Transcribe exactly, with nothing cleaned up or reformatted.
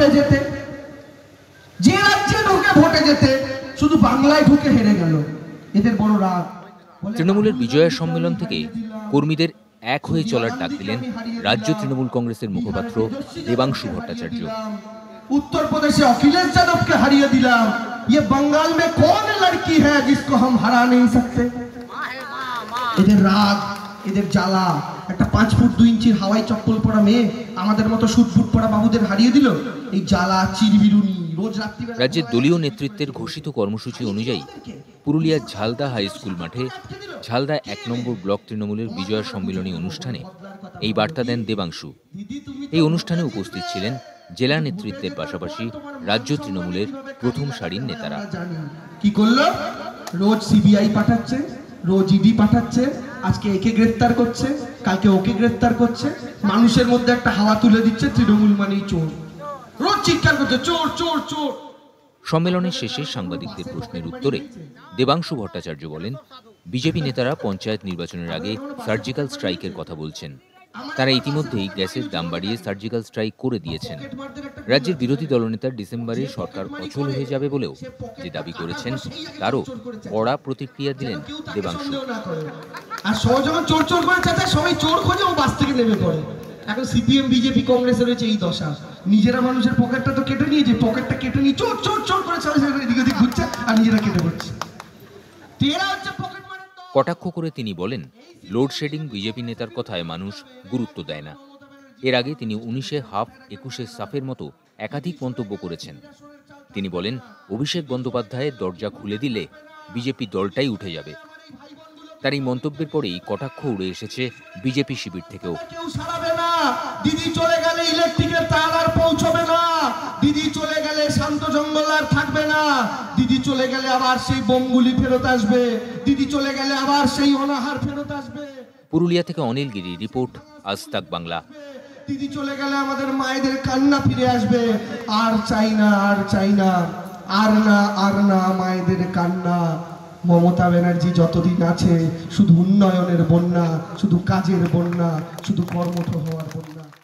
যেতে, যে রাজ্যে ঢুকে ভোটে যেতে, শুধু বাংলায় ঢুকে হেরে গেল। এদের বড় রাগ। তৃণমূলের বিজয়া সম্মেলন থেকে কর্মীদের এক হয়ে চলার ডাক দিলেন রাজ্য তৃণমূল কংগ্রেসের মুখপাত্র দেবাংশু ভট্টাচার্য। उत्तर प्रदेश अखिलेश यादव के हरिए दिलाम, ये बंगाल में कौन लड़की है जिसको हम हरा नहीं सकते। এদের রাগ, এদের জ্বালা, একটা পাঁচ ফুট দুই ইঞ্চির হাওয়াই চপ্পল পরা মেয়ে আমাদের মতো শুট ফুট পরা বাবুদের হারিয়ে দিল। এই জ্বালা চিরবিরুনি রোজ রাত্রিবেলা। রাজ্যের দলীয় নেতৃত্বের ঘোষিত কর্মসূচি অনুযায়ী পুরুলিয়ার ঝালদা হাই স্কুল মাঠে ঝালদা এক নম্বর ব্লক তৃণমূলের বিজয়া সম্মেলনী অনুষ্ঠানে এই বার্তা দেন দেবাংশু। এই অনুষ্ঠানে উপস্থিত ছিলেন জেলা নেতৃত্বের পাশাপাশি রাজ্য তৃণমূলের প্রথম সারির নেতারা। কি করলো? রোজ সিবিআই পাঠাচ্ছে, রোজ ইডি পাঠাচ্ছে, আজকে একে গ্রেফতার করছে, কালকে ওকে গ্রেফতার করছে, মানুষের মধ্যে একটা হাওয়া তুলে দিচ্ছে তৃণমূল মানেই চোর, রোজ চিৎকার করছে চোর চোর চোর। সম্মেলনের শেষে সাংবাদিকদের প্রশ্নের উত্তরে দেবাংশু ভট্টাচার্য বলেন, বিজেপি নেতারা পঞ্চায়েত নির্বাচনের আগে সার্জিক্যাল স্ট্রাইকের কথা বলছেন। তারা ইতিমধ্যেই গ্যাসের দাম বাড়িয়ে সার্জিক্যাল স্ট্রাইক করে দিয়েছেন। রাজ্যের বিরোধী দলনেতা ডিসেম্বরে সরকার অচল হয়ে যাবে বলেও যে দাবি করেছেন তারও কড়া প্রতিক্রিয়া দিলেন দেবাংশু। আর সবাই যখন চোর চোর করে চাচা সবাই চোর খোঁজে ও বাস থেকে নেমে পড়ে। এখন সিপিএম বিজেপি কংগ্রেসের রয়েছে এই দশা, নিজেরা মানুষের পকেটটা তো কেটে নিয়েছে, পকেটটা কেটে নিয়ে চোর চোর চোর করে সবাই এদিক ওদিক ঘুরছে আর নিজেরা কেটে পড়ছে। কটাক্ষ করে তিনি বলেন, লোডশেডিং বিজেপি নেতার কথায় মানুষ গুরুত্ব দেয় না। এর আগে তিনি উনিশে হাফ একুশে সাফের মতো একাধিক মন্তব্য করেছেন। তিনি বলেন, অভিষেক বন্দ্যোপাধ্যায়ের দরজা খুলে দিলে বিজেপি দলটাই উঠে যাবে। তার এই মন্তব্যের পরেই কটাক্ষ উড়ে এসেছে বিজেপি শিবির থেকেও। দিদি চলে গেলে ইলেকট্রিকের তার আর পৌঁছবে না, দিদি চলে গেলে শান্ত জঙ্গল আর থাকবে না, দিদি চলে গেলে আবার সেই বোমগুলি ফেরত আসবে, দিদি চলে গেলে আবার সেই অনাহার ফেরত আসবে। পুরুলিয়া থেকে অনিল গিরি, রিপোর্ট, আজ তাক বাংলা। দিদি চলে গেলে আমাদের মায়েদের কান্না ফিরে আসবে, আর চাই না আর চাই না, আর না আর না মায়েদের কান্না। মমতা ব্যানার্জি যতদিন আছে শুধু উন্নয়নের বন্যা, শুধু কাজের বন্যা, শুধু কর্মঠ হওয়ার বন্যা।